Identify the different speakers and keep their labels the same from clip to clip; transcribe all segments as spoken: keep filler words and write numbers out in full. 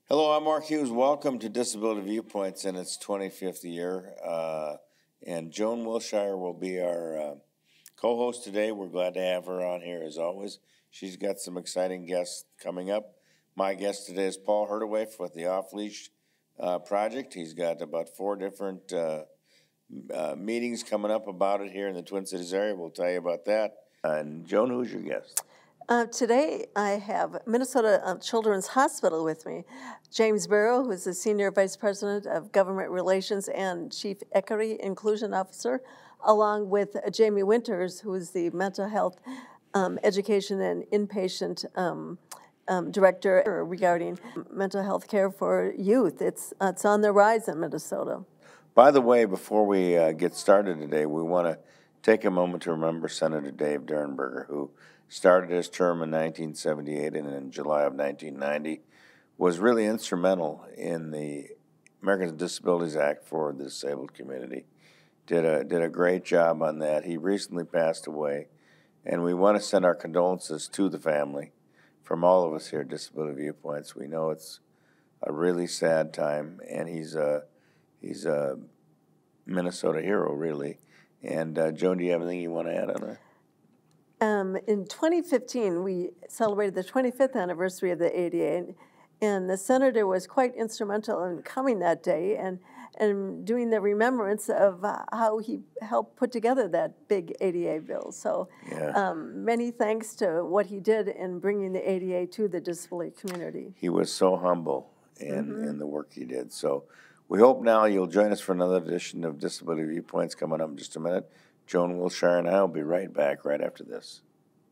Speaker 1: Hello, I'm Mark Hughes. Welcome to Disability Viewpoints in its twenty-fifth year. Uh, and Joan Willshire will be our uh, co-host today. We're glad to have her on here as always. She's got some exciting guests coming up. My guest today is Paul Herwig with the Off LEASH uh, project. He's got about four different uh, uh, meetings coming up about it here in the Twin Cities area. We'll tell you about that. Uh, and Joan, who's your guest?
Speaker 2: Uh, today I have Minnesota uh, Children's Hospital with me. James Burroughs, who is the Senior Vice President of Government Relations and Chief Equity Inclusion Officer, along with uh, Jamie Winters, who is the Mental Health um, Education and Inpatient um, um, Director regarding mental health care for youth. It's, uh, it's on the rise in Minnesota.
Speaker 1: By the way, before we uh, get started today, we want to take a moment to remember Senator Dave Durenberger, who started his term in nineteen seventy-eight and in July of nineteen ninety was really instrumental in the Americans with Disabilities Act for the disabled community. Did a, did a great job on that. He recently passed away, and we want to send our condolences to the family from all of us here at Disability Viewpoints. We know it's a really sad time, and he's a, he's a Minnesota hero, really. And uh, Joan, do you have anything you want to add on that?
Speaker 2: Um, in twenty fifteen, we celebrated the twenty-fifth anniversary of the A D A, and, and the senator was quite instrumental in coming that day and, and doing the remembrance of uh, how he helped put together that big A D A bill. So
Speaker 1: yeah.
Speaker 2: um, many thanks to what he did in bringing the A D A to the disability community.
Speaker 1: He was so humble in,
Speaker 2: mm-hmm.
Speaker 1: in the work he did. So we hope now you'll join us for another edition of Disability Viewpoints coming up in just a minute. Joan Willshire and I will be right back right after this.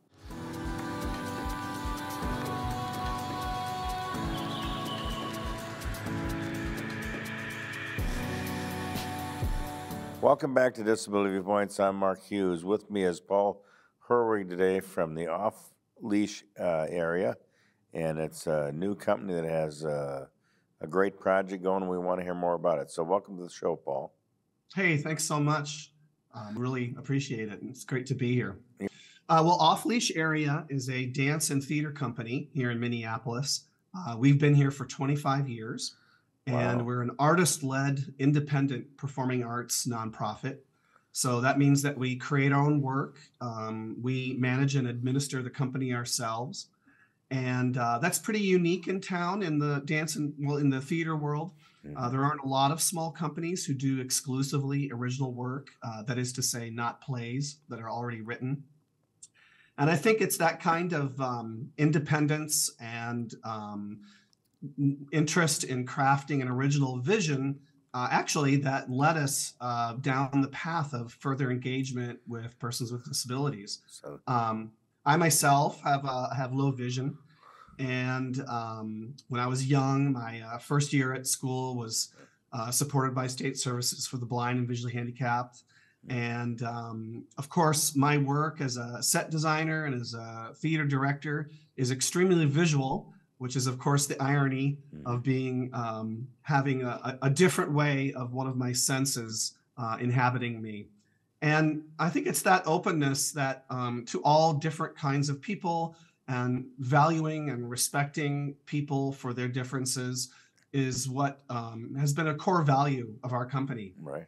Speaker 1: Welcome back to Disability Viewpoints. I'm Mark Hughes. With me is Paul Herwig today from the Off LEASH uh, area, and it's a new company that has uh, a great project going, and we want to hear more about it. So welcome to the show, Paul.
Speaker 3: Hey, thanks so much. Um, really appreciate it. It's great to be here. Uh, well, Off LEASH Area is a dance and theater company here in Minneapolis. Uh, we've been here for twenty-five years, and wow. We're an artist-led, independent performing arts nonprofit. So that means that we create our own work. Um, we manage and administer the company ourselves. And uh, that's pretty unique in town in the dance and, well, in the theater world. Uh, there aren't a lot of small companies who do exclusively original work, uh, that is to say, not plays that are already written. And I think it's that kind of um, independence and um, interest in crafting an original vision, uh, actually, that led us uh, down the path of further engagement with persons with disabilities. So, um, I myself have uh, have low vision. And um, when I was young, my uh, first year at school was uh, supported by State Services for the Blind and Visually Handicapped. And um, of course, my work as a set designer and as a theater director is extremely visual, which is, of course, the irony of being um, having a, a different way of one of my senses uh, inhabiting me. And I think it's that openness that um, to all different kinds of people, and valuing and respecting people for their differences is what um, has been a core value of our company.
Speaker 1: Right.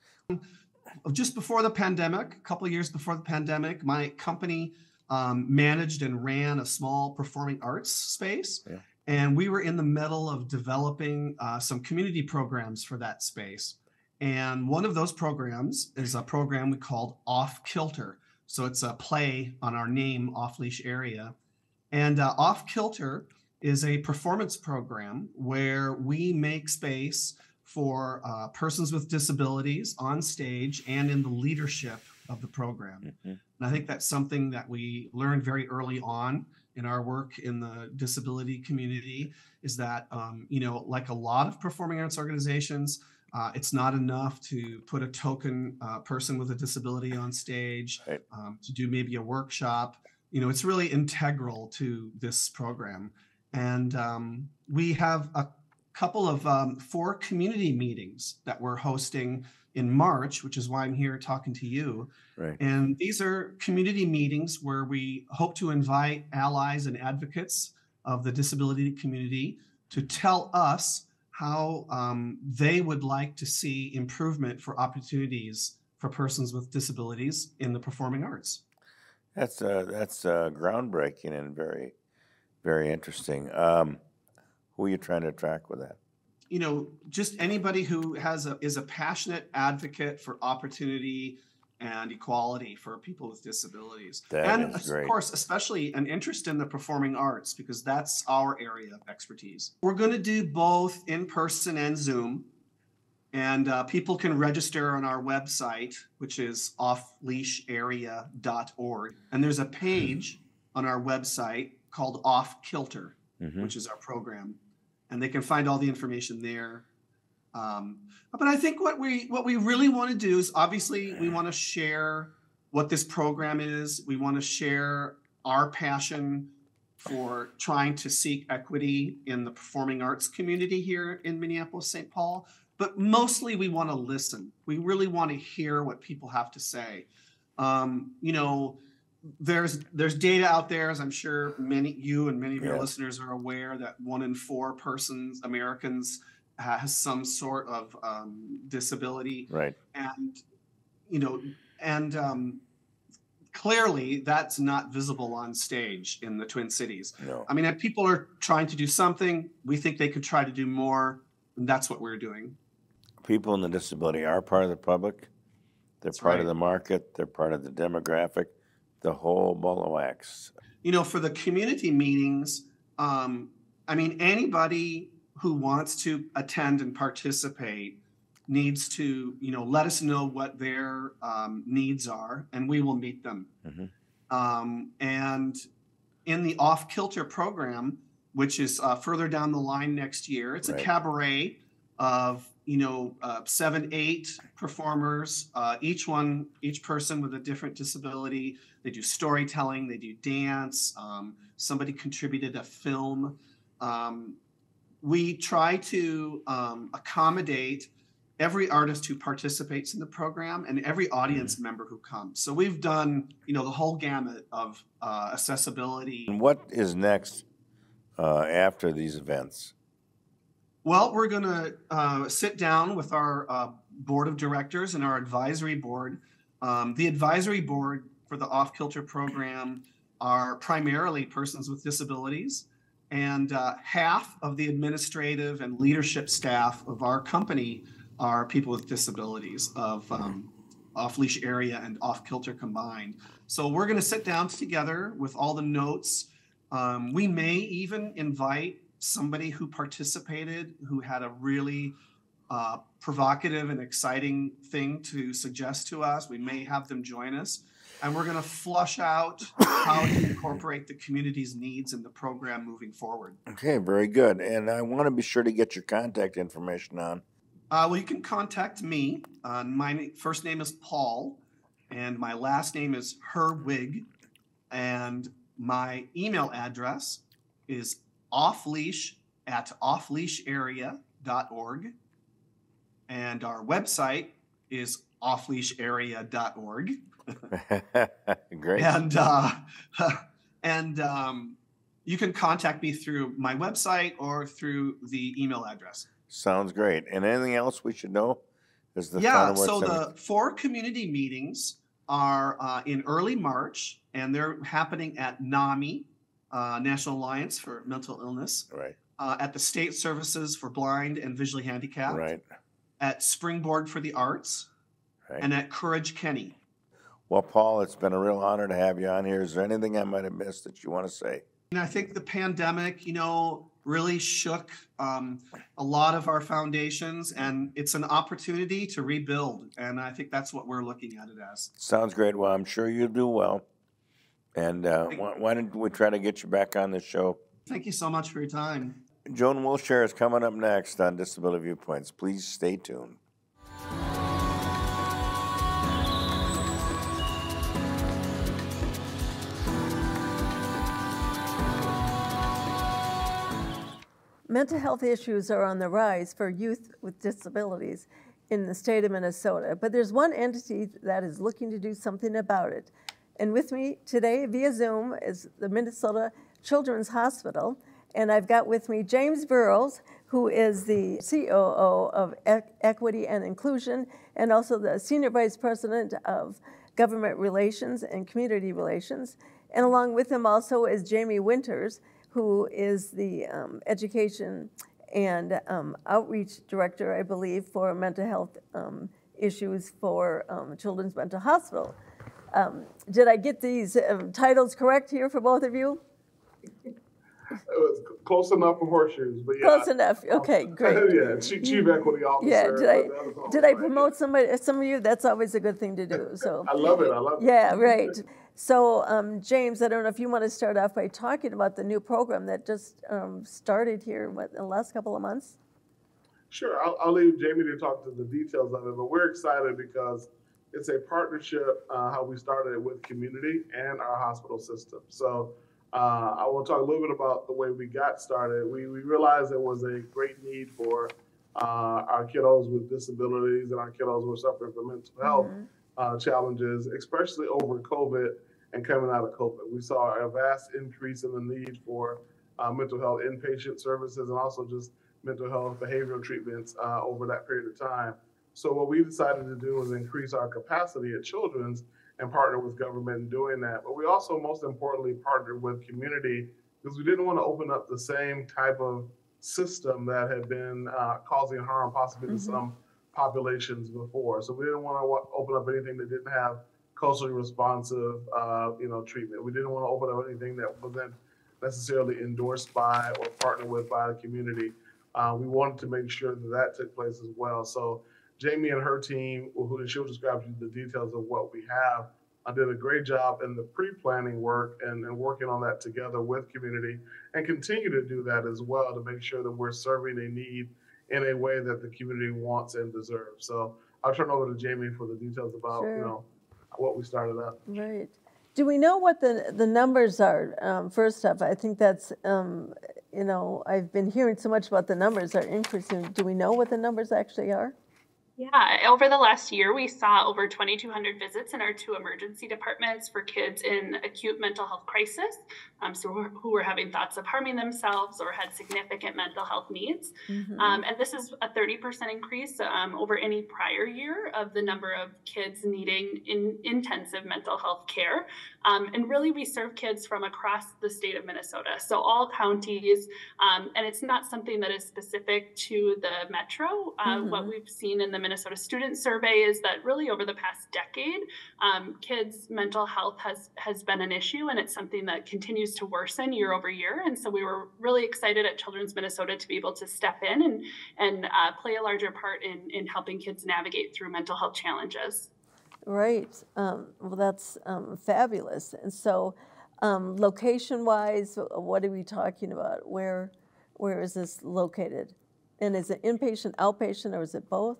Speaker 3: Just before the pandemic, a couple of years before the pandemic, my company um, managed and ran a small performing arts space. Yeah. And we were in the middle of developing uh, some community programs for that space. And one of those programs is a program we called Off Kilter. So it's a play on our name, Off LEASH Area. And uh, Off Kilter is a performance program where we make space for uh, persons with disabilities on stage and in the leadership of the program. Mm-hmm. And I think that's something that we learned very early on in our work in the disability community, is that, um, you know, like a lot of performing arts organizations, uh, it's not enough to put a token uh, person with a disability on stage, right. um, to do maybe a workshop. You know, it's really integral to this program. And um, we have a couple of um, four community meetings that we're hosting in March, which is why I'm here talking to you.
Speaker 1: Right.
Speaker 3: And these are community meetings where we hope to invite allies and advocates of the disability community to tell us how um, they would like to see improvement for opportunities for persons with disabilities in the performing arts.
Speaker 1: That's uh, that's uh, groundbreaking and very, very interesting. Um, who are you trying to attract with that?
Speaker 3: You know, just anybody who has a is a passionate advocate for opportunity and equality for people with disabilities.
Speaker 1: That
Speaker 3: and
Speaker 1: is
Speaker 3: of
Speaker 1: great.
Speaker 3: course, especially an interest in the performing arts, because that's our area of expertise. We're going to do both in person and Zoom. And uh, people can register on our website, which is off leash area dot org. And there's a page on our website called Off Kilter, mm-hmm. which is our program. And they can find all the information there. Um, but I think what we what we really want to do is, obviously, we want to share what this program is. We want to share our passion for trying to seek equity in the performing arts community here in Minneapolis, Saint Paul. But mostly we want to listen. We really want to hear what people have to say. Um, you know, there's there's data out there, as I'm sure many you and many of your
Speaker 1: yeah.
Speaker 3: listeners are aware, that one in four persons, Americans, has some sort of um, disability.
Speaker 1: Right.
Speaker 3: And, you know, and um, clearly that's not visible on stage in the Twin Cities.
Speaker 1: No.
Speaker 3: I mean, if people are trying to do something, we think they could try to do more, and that's what we're doing.
Speaker 1: People in the disability are part of the public. They're
Speaker 3: That's
Speaker 1: part
Speaker 3: right.
Speaker 1: of the market. They're part of the demographic, the whole ball of wax.
Speaker 3: You know, for the community meetings, um, I mean, anybody who wants to attend and participate needs to, you know, let us know what their um, needs are, and we will meet them. Mm-hmm. Um, and in the Off Kilter program, which is uh, further down the line next year, it's right. a cabaret of, you know, uh, seven, eight performers, uh, each one, each person with a different disability. They do storytelling, they do dance. Um, somebody contributed a film. Um, we try to um, accommodate every artist who participates in the program and every audience mm-hmm. member who comes. So we've done, you know, the whole gamut of uh, accessibility.
Speaker 1: And what is next uh, after these events?
Speaker 3: Well, we're going to uh, sit down with our uh, board of directors and our advisory board. Um, the advisory board for the Off Kilter program are primarily persons with disabilities, and uh, half of the administrative and leadership staff of our company are people with disabilities of um, Off Leash area and Off Kilter combined. So we're going to sit down together with all the notes. Um, we may even invite somebody who participated, who had a really uh, provocative and exciting thing to suggest to us. We may have them join us, and we're going to flush out how to incorporate the community's needs in the program moving forward.
Speaker 1: Okay, very good. And I want to be sure to get your contact information on.
Speaker 3: Uh, well, you can contact me. Uh, my first name is Paul, and my last name is Herwig, and my email address is offleash at off leash area dot org, and our website is off leash area dot org.
Speaker 1: Great.
Speaker 3: And uh, and um, you can contact me through my website or through the email address.
Speaker 1: Sounds great. And anything else we should know? Is the
Speaker 3: yeah. So the four community meetings are uh, in early March, and they're happening at NAMI, Uh, National Alliance for Mental Illness,
Speaker 1: right?
Speaker 3: Uh, at the State Services for Blind and Visually Handicapped,
Speaker 1: right?
Speaker 3: At Springboard for the Arts, right. And at Courage Kenny.
Speaker 1: Well, Paul, it's been a real honor to have you on here. Is there anything I might have missed that you want to say?
Speaker 3: And I think the pandemic, you know, really shook um, a lot of our foundations, and it's an opportunity to rebuild. And I think that's what we're looking at it as.
Speaker 1: Sounds great. Well, I'm sure you'll do well. And uh, why, why don't we try to get you back on the show?
Speaker 3: Thank you so much for your time.
Speaker 1: Joan Willshire is coming up next on Disability Viewpoints. Please stay tuned.
Speaker 2: Mental health issues are on the rise for youth with disabilities in the state of Minnesota, but there's one entity that is looking to do something about it. And with me today via Zoom is the Minnesota Children's Hospital, And I've got with me James Burroughs, who is the C O O of e Equity and Inclusion, and also the Senior Vice President of Government Relations and Community Relations. And along with him also is Jamie Winters, who is the um, Education and um, Outreach Director, I believe, for mental health um, issues for um, Children's Mental Hospital. Um, did I get these um, titles correct here for both of you?
Speaker 4: It was close enough for horseshoes, but yeah.
Speaker 2: Close enough. Okay, great.
Speaker 4: Yeah, chief, chief equity officer.
Speaker 2: Yeah, did I did I
Speaker 4: right.
Speaker 2: promote somebody? Some of you? That's always a good thing to do. So
Speaker 4: I love it. I love it.
Speaker 2: Yeah, right. So um, James, I don't know if you want to start off by talking about the new program that just um, started here what, in the last couple of months.
Speaker 4: Sure, I'll, I'll leave Jamie to talk to the details of it, but we're excited because it's a partnership. Uh, how we started it with community and our hospital system. So. Uh, I will talk a little bit about the way we got started. We, we realized there was a great need for uh, our kiddos with disabilities and our kiddos who are suffering from mental health mm-hmm. uh, challenges, especially over COVID and coming out of COVID. We saw a vast increase in the need for uh, mental health inpatient services and also just mental health behavioral treatments uh, over that period of time. So what we decided to do was increase our capacity at Children's and partner with government in doing that. But we also, most importantly, partnered with community because we didn't want to open up the same type of system that had been uh, causing harm possibly mm-hmm. to some populations before. So we didn't want to open up anything that didn't have culturally responsive, uh, you know, treatment. We didn't want to open up anything that wasn't necessarily endorsed by or partnered with by the community. Uh, we wanted to make sure that that took place as well. So Jamie and her team, who she'll describe to you the details of what we have, uh, did a great job in the pre-planning work and, and working on that together with community and continue to do that as well to make sure that we're serving a need in a way that the community wants and deserves. So I'll turn over to Jamie for the details about sure. you know what we started up.
Speaker 2: Right. Do we know what the, the numbers are? Um, first off, I think that's, um, you know, I've been hearing so much about the numbers are increasing. Do we know what the numbers actually are?
Speaker 5: Yeah, over the last year, we saw over twenty-two hundred visits in our two emergency departments for kids in acute mental health crisis, um, so who were having thoughts of harming themselves or had significant mental health needs. Mm-hmm. Um, and this is a thirty percent increase um, over any prior year of the number of kids needing in intensive mental health care. Um, and really, we serve kids from across the state of Minnesota, so all counties. Um, and it's not something that is specific to the metro. Uh, mm-hmm. What we've seen in the Minnesota Student Survey is that really over the past decade, um, kids' mental health has has been an issue, and it's something that continues to worsen year over year. And so we were really excited at Children's Minnesota to be able to step in and and uh, play a larger part in in helping kids navigate through mental health challenges.
Speaker 2: Right. Um, well, that's um, fabulous. And so, um, location-wise, what are we talking about? Where where is this located? And is it inpatient, outpatient, or is it both?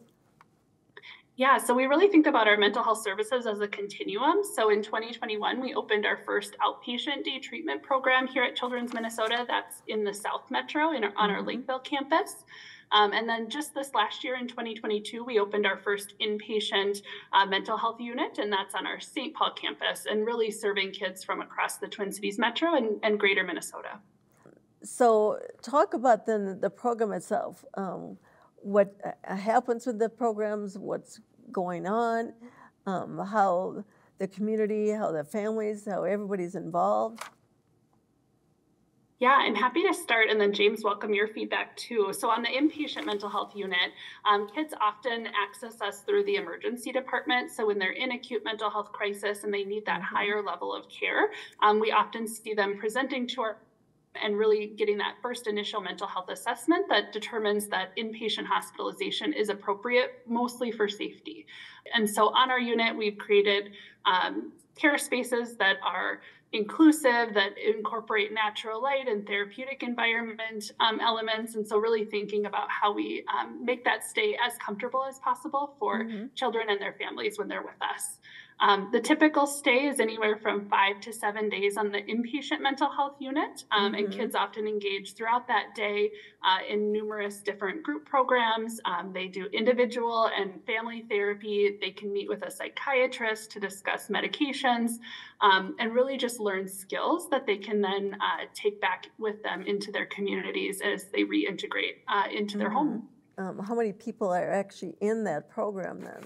Speaker 5: Yeah, so we really think about our mental health services as a continuum. So in twenty twenty-one, we opened our first outpatient day treatment program here at Children's Minnesota. That's in the South Metro in our, on our Lakeville campus. Um, and then just this last year in twenty twenty-two, we opened our first inpatient uh, mental health unit, and that's on our Saint Paul campus, and really serving kids from across the Twin Cities Metro and, and greater Minnesota.
Speaker 2: So talk about then the program itself. Um, what happens with the programs, what's going on, um, how the community, how the families, how everybody's involved.
Speaker 5: Yeah, I'm happy to start, and then James, welcome your feedback too. So on the inpatient mental health unit, um, kids often access us through the emergency department. So when they're in acute mental health crisis and they need that mm-hmm. higher level of care, um, we often see them presenting to our and really getting that first initial mental health assessment that determines that inpatient hospitalization is appropriate, mostly for safety. And so on our unit, we've created um, care spaces that are inclusive, that incorporate natural light and therapeutic environment um, elements. And so really thinking about how we um, make that stay as comfortable as possible for mm-hmm. children and their families when they're with us. Um, the typical stay is anywhere from five to seven days on the inpatient mental health unit, um, mm-hmm. and kids often engage throughout that day uh, in numerous different group programs. Um, they do individual and family therapy. They can meet with a psychiatrist to discuss medications, um, and really just learn skills that they can then uh, take back with them into their communities as they reintegrate uh, into mm-hmm. their home.
Speaker 2: Um, how many people are actually in that program then?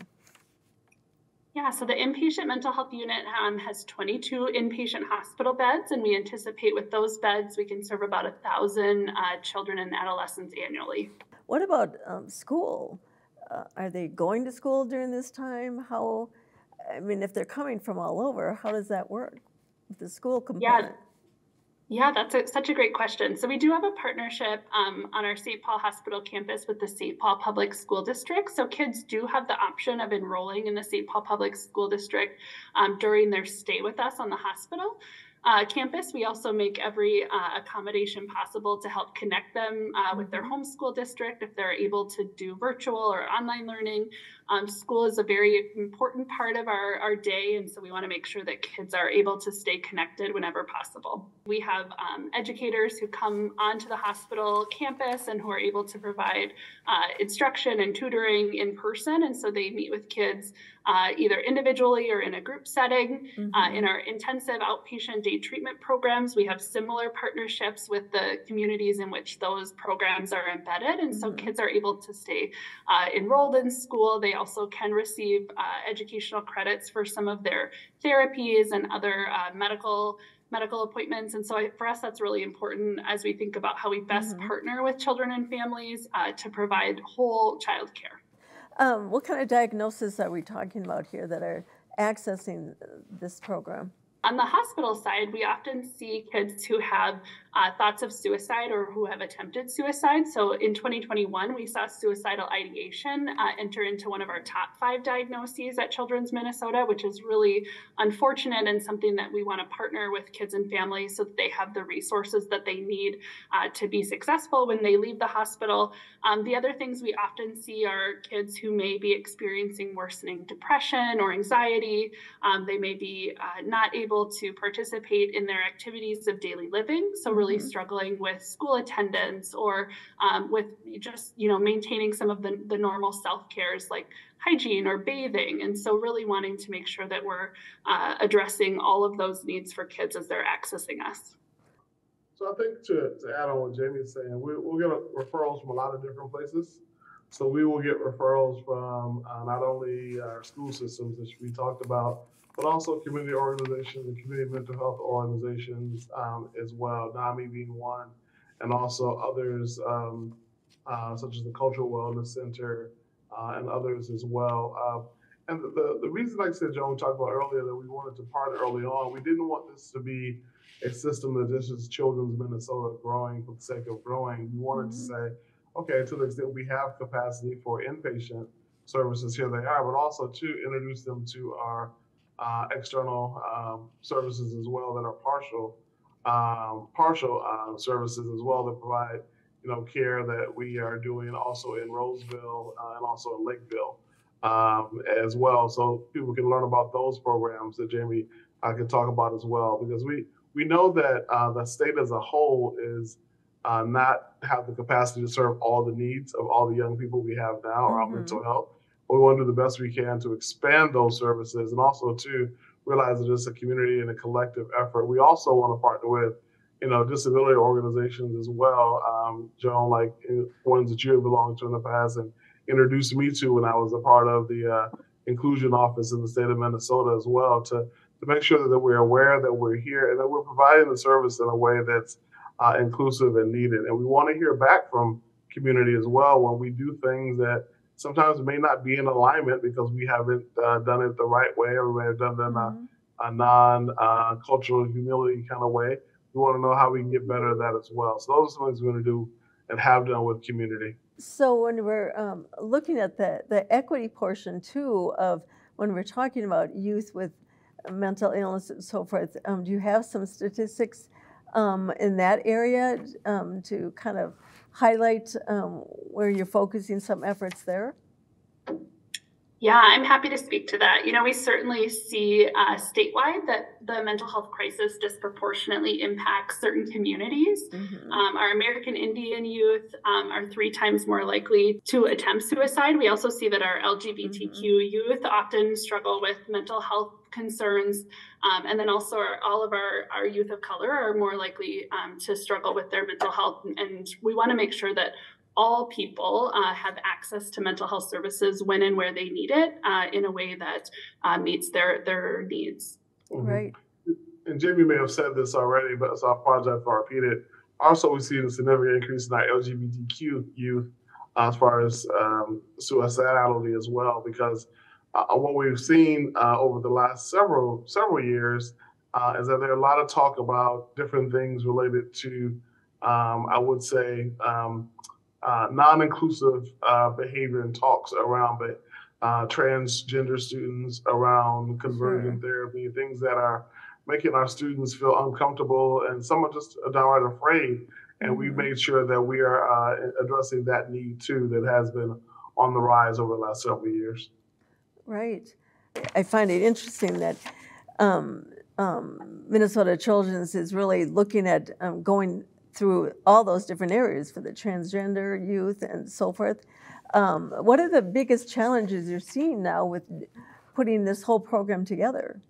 Speaker 5: Yeah, so the inpatient mental health unit um, has twenty-two inpatient hospital beds, and we anticipate with those beds we can serve about a thousand uh, children and adolescents annually.
Speaker 2: What about um, school? Uh, are they going to school during this time? How, I mean, if they're coming from all over, how does that work? The school component?
Speaker 5: Yeah. Yeah, that's a, such a great question. So we do have a partnership um, on our Saint Paul Hospital campus with the Saint Paul Public School District. So kids do have the option of enrolling in the Saint Paul Public School District um, during their stay with us on the hospital uh, campus. We also make every uh, accommodation possible to help connect them uh, with their home school district if they're able to do virtual or online learning. Um, school is a very important part of our, our day, and so we want to make sure that kids are able to stay connected whenever possible. We have um, educators who come onto the hospital campus and who are able to provide uh, instruction and tutoring in person, and so they meet with kids uh, either individually or in a group setting. Mm-hmm. Uh, in our intensive outpatient day treatment programs, we have similar partnerships with the communities in which those programs are embedded, and so mm-hmm. kids are able to stay uh, enrolled in school. They also can receive uh, educational credits for some of their therapies and other uh, medical medical appointments. And so I, for us, that's really important as we think about how we best mm-hmm. partner with children and families uh, to provide whole child care.
Speaker 2: Um, what kind of diagnoses are we talking about here that are accessing this program?
Speaker 5: On the hospital side, we often see kids who have uh, thoughts of suicide or who have attempted suicide. So in twenty twenty-one, we saw suicidal ideation uh, enter into one of our top five diagnoses at Children's Minnesota, which is really unfortunate and something that we want to partner with kids and families so that they have the resources that they need uh, to be successful when they leave the hospital. Um, the other things we often see are kids who may be experiencing worsening depression or anxiety. Um, they may be uh, not able to participate in their activities of daily living. So really mm-hmm. struggling with school attendance or um, with just, you know, maintaining some of the, the normal self-cares like hygiene or bathing. And so really wanting to make sure that we're uh, addressing all of those needs for kids as they're accessing us.
Speaker 4: So I think to, to add on what Jamie is saying, we, we'll get referrals from a lot of different places. So we will get referrals from uh, not only our school systems, which we talked about, but also community organizations and community mental health organizations um, as well, NAMI being one, and also others um, uh, such as the Cultural Wellness Center uh, and others as well. Uh, and the, the reason, like I said, Joan, we talked about earlier, that we wanted to partner early on, we didn't want this to be a system that this is Children's Minnesota growing for the sake of growing. We wanted mm-hmm. to say, okay, to the extent we have capacity for inpatient services, here they are, but also to introduce them to our Uh, external um, services as well that are partial, um, partial uh, services as well that provide, you know, care that we are doing also in Roseville uh, and also in Lakeville um, as well. So people can learn about those programs that Jamie uh, can talk about as well, because we we know that uh, the state as a whole is uh, not have the capacity to serve all the needs of all the young people we have now mm-hmm. around mental health. We want to do the best we can to expand those services and also to realize that it's a community and a collective effort. We also want to partner with, you know, disability organizations as well, um, Joan, like ones that you have belonged to in the past and introduced me to when I was a part of the uh, inclusion office in the state of Minnesota as well, to, to make sure that we're aware that we're here and that we're providing the service in a way that's uh, inclusive and needed. And we want to hear back from community as well when we do things that sometimes may not be in alignment because we haven't uh, done it the right way, or we may have done it in mm-hmm. a, a non-cultural uh, humility kind of way. We want to know how we can get better at that as well. So those are some things we're going to do and have done with community.
Speaker 2: So when we're um, looking at the, the equity portion too of when we're talking about youth with mental illness and so forth, um, do you have some statistics um, in that area um, to kind of highlight um, where you're focusing some efforts there?
Speaker 5: Yeah, I'm happy to speak to that. You know, we certainly see uh, statewide that the mental health crisis disproportionately impacts certain communities. Mm-hmm. Um, our American Indian youth um, are three times more likely to attempt suicide. We also see that our L G B T Q mm-hmm. youth often struggle with mental health concerns. Um, and then also our, all of our, our youth of color are more likely um, to struggle with their mental health. And we want to make sure that all people uh, have access to mental health services when and where they need it uh, in a way that uh, meets their, their needs.
Speaker 4: Mm-hmm.
Speaker 2: Right.
Speaker 4: And Jamie may have said this already, but so I apologize if I repeat it. Also, we see a significant increase in our L G B T Q youth uh, as far as um, suicidality as well, because uh, what we've seen uh, over the last several several years uh, is that there are a lot of talk about different things related to, um, I would say, um, Uh, non-inclusive uh, behavior and talks around uh, transgender students, around conversion sure. therapy, things that are making our students feel uncomfortable and some are just downright afraid. And mm-hmm. we've made sure that we are uh, addressing that need too that has been on the rise over the last several years.
Speaker 2: Right. I find it interesting that um, um, Minnesota Children's is really looking at um, going through all those different areas for the transgender youth and so forth. Um, what are the biggest challenges you're seeing now with putting this whole program together?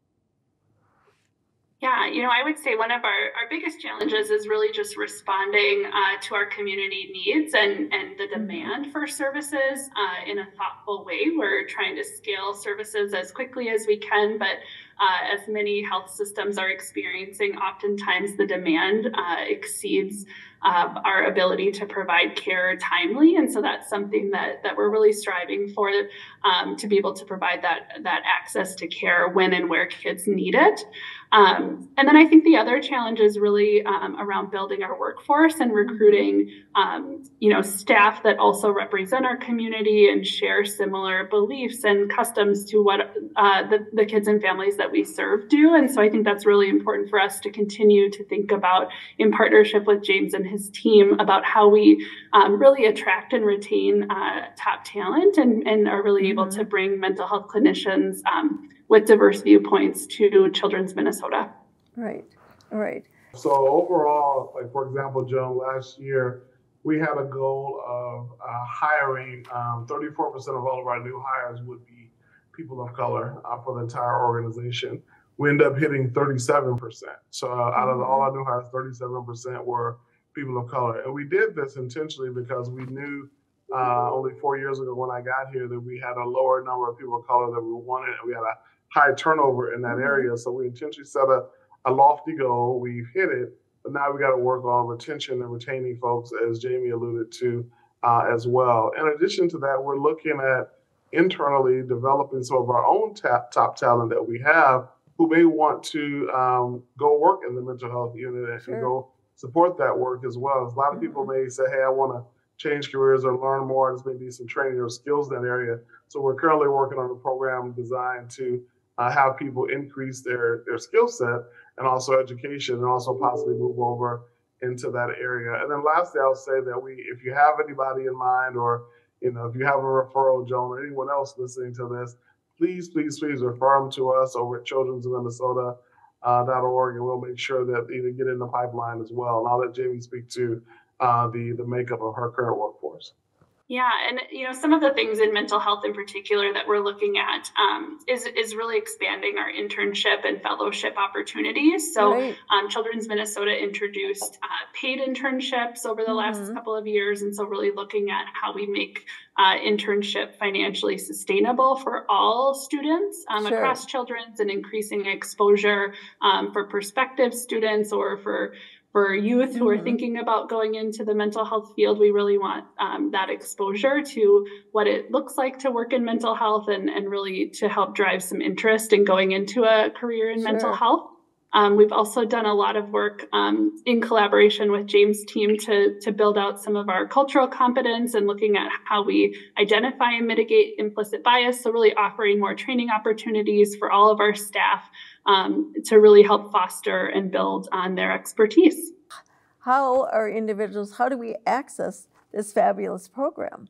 Speaker 5: Yeah, you know, I would say one of our, our biggest challenges is really just responding uh, to our community needs and, and the demand for services uh, in a thoughtful way. We're trying to scale services as quickly as we can, but uh, as many health systems are experiencing, oftentimes the demand uh, exceeds uh, our ability to provide care timely. And so that's something that, that we're really striving for, um, to be able to provide that, that access to care when and where kids need it. Um, and then I think the other challenge is really um, around building our workforce and recruiting, um, you know, staff that also represent our community and share similar beliefs and customs to what uh, the, the kids and families that we serve do. And so I think that's really important for us to continue to think about in partnership with James and his team about how we um, really attract and retain uh, top talent and, and are really mm-hmm. able to bring mental health clinicians um, with diverse viewpoints to Children's Minnesota.
Speaker 2: Right, right.
Speaker 4: So overall, like for example, Joan, last year, we had a goal of uh, hiring um, thirty-four percent of all of our new hires would be people of color uh, for the entire organization. We ended up hitting thirty-seven percent. So uh, mm-hmm. out of all our new hires, thirty-seven percent were people of color. And we did this intentionally because we knew uh, only four years ago when I got here that we had a lower number of people of color that we wanted, and we had a high turnover in that mm-hmm. area. So we intentionally set a, a lofty goal. We've hit it, but now we got to work on retention and retaining folks, as Jamie alluded to uh, as well. In addition to that, we're looking at internally developing some of our own top, top talent that we have who may want to um, go work in the mental health unit and sure. go support that work as well. A lot of people may say, hey, I want to change careers or learn more. There's maybe some training or skills in that area. So we're currently working on a program designed to uh, have people increase their, their skill set and also education, and also possibly move over into that area. And then lastly, I'll say that we, if you have anybody in mind, or you know, if you have a referral, Joan, or anyone else listening to this, please, please, please refer them to us over at children's minnesota dot org, and we'll make sure that they get in the pipeline as well. And I'll let Jamie speak to uh, the, the makeup of her current workforce.
Speaker 5: Yeah, and you know, some of the things in mental health in particular that we're looking at um, is is really expanding our internship and fellowship opportunities. So right. um, Children's Minnesota introduced uh, paid internships over the mm-hmm. last couple of years, and so really looking at how we make uh, internship financially sustainable for all students um, sure. across Children's, and increasing exposure um, for prospective students or for For youth who are mm-hmm. thinking about going into the mental health field. We really want um, that exposure to what it looks like to work in mental health, and, and really to help drive some interest in going into a career in sure. mental health. Um, we've also done a lot of work um, in collaboration with James' team to, to build out some of our cultural competence and looking at how we identify and mitigate implicit bias. So really offering more training opportunities for all of our staff um, to really help foster and build on their expertise.
Speaker 2: How are individuals, how do we access this fabulous program?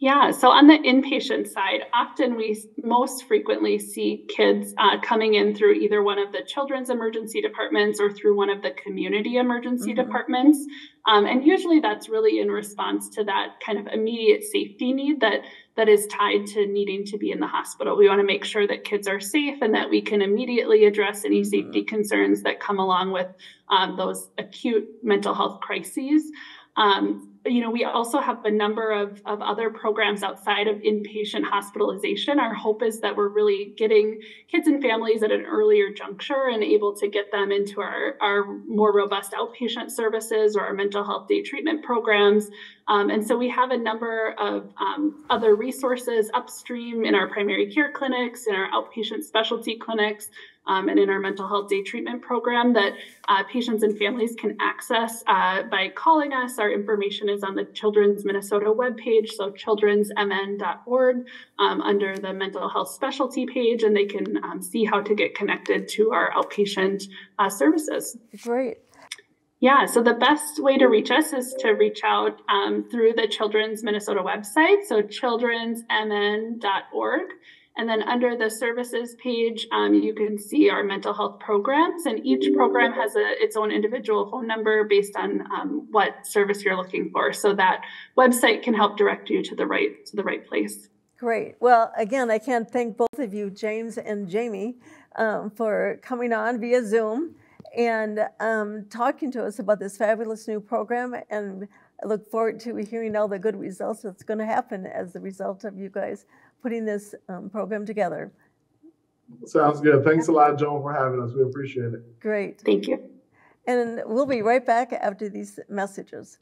Speaker 5: Yeah, so on the inpatient side, often we most frequently see kids uh, coming in through either one of the children's emergency departments or through one of the community emergency mm-hmm. departments. Um, and usually that's really in response to that kind of immediate safety need that, that is tied to needing to be in the hospital. We want to make sure that kids are safe and that we can immediately address any mm-hmm. safety concerns that come along with um, those acute mental health crises. Um, you know, we also have a number of, of other programs outside of inpatient hospitalization. Our hope is that we're really getting kids and families at an earlier juncture and able to get them into our, our more robust outpatient services or our mental health day treatment programs. Um, and so we have a number of um, other resources upstream in our primary care clinics, in our outpatient specialty clinics, Um, and in our mental health day treatment program that uh, patients and families can access uh, by calling us. Our information is on the Children's Minnesota webpage, so children's m n dot org, um, under the mental health specialty page, and they can um, see how to get connected to our outpatient uh, services.
Speaker 2: Great.
Speaker 5: Yeah, so the best way to reach us is to reach out um, through the Children's Minnesota website, so children's m n dot org. And then under the services page, um, you can see our mental health programs, and each program has a, its own individual phone number based on um, what service you're looking for. So that website can help direct you to the right to the right place.
Speaker 2: Great. Well, again, I can't thank both of you, James and Jamie, um, for coming on via Zoom and um, talking to us about this fabulous new program. And I look forward to hearing all the good results that's going to happen as the result of you guys putting this um, program together.
Speaker 4: Sounds good. Thanks a lot, Joan, for having us. We appreciate it.
Speaker 2: Great.
Speaker 5: Thank you.
Speaker 2: And we'll be right back after these messages.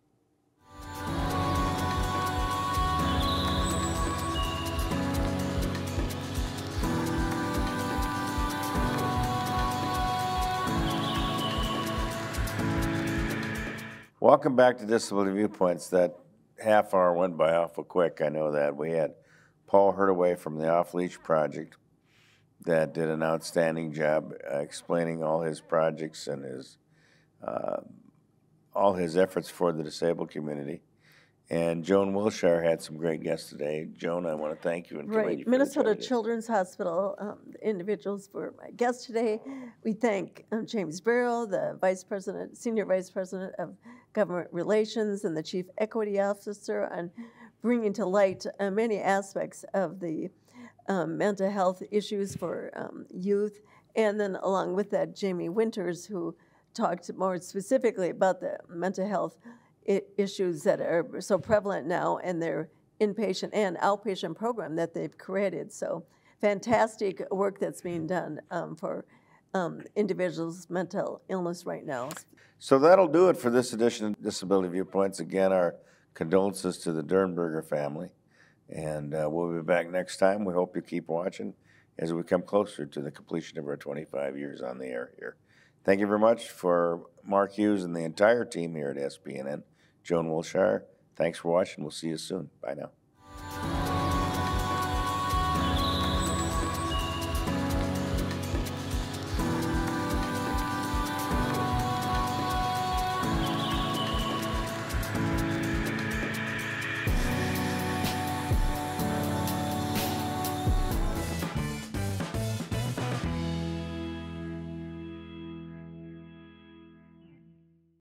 Speaker 1: Welcome back to Disability Viewpoints. That half hour went by awful quick. I know that. We had Paul Herwig from the Off LEASH project that did an outstanding job uh, explaining all his projects and his uh, all his efforts for the disabled community. And Joan Willshire had some great guests today. Joan, I want to thank you and commend
Speaker 2: right.
Speaker 1: you for
Speaker 2: Minnesota Children's Hospital um, individuals were my guests today. We thank um, James Burroughs, the Vice President, Senior Vice President of Government Relations and the Chief Equity Officer, on bringing to light uh, many aspects of the um, mental health issues for um, youth. And then along with that, Jamie Winters, who talked more specifically about the mental health I issues that are so prevalent now in their inpatient and outpatient program that they've created. So fantastic work that's being done um, for um, individuals' mental illness right now.
Speaker 1: So that'll do it for this edition of Disability Viewpoints. Again, our condolences to the Dernberger family. And uh, we'll be back next time. We hope you keep watching as we come closer to the completion of our twenty-five years on the air here. Thank you very much for Mark Hughes and the entire team here at S P N N. Joan Willshire, thanks for watching. We'll see you soon. Bye now.